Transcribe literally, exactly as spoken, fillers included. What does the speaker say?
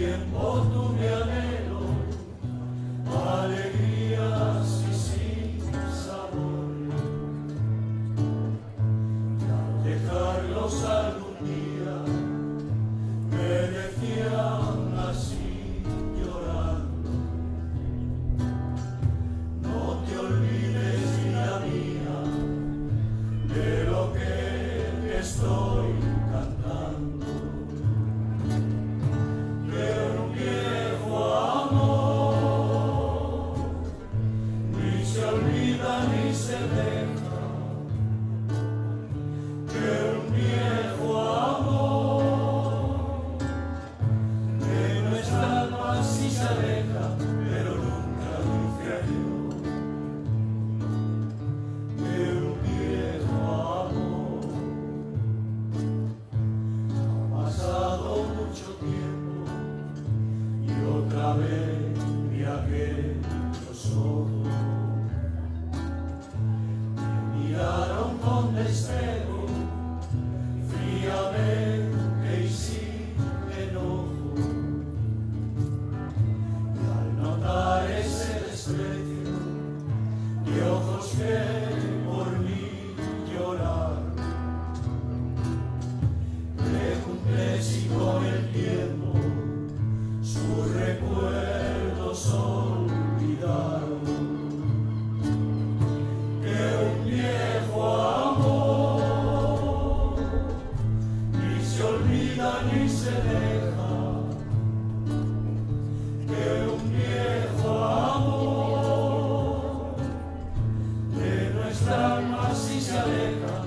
tiempo tuve anhelo, alegrías y sin sabor. Y al dejarlos algún día me decían así llorando: no te olvides, vida mía, de lo que estoy cantando. Que un viejo amor ni se olvida ni se deja. Que un viejo amor de nuestra alma sí se aleja, pero nunca dice adiós. Que un viejo amor. Ha pasado mucho tiempo y otra vez vi aquellos ojos. Me miraron con deseo, fríamente y sin enojo. Y al notar ese desprecio de ojos que por mí lloraron, pregunté si con el tiempo sus recuerdos olvidaron. Que un viejo amor ni se olvida ni se deja. Que un viejo amor de nuestra alma sí se aleja,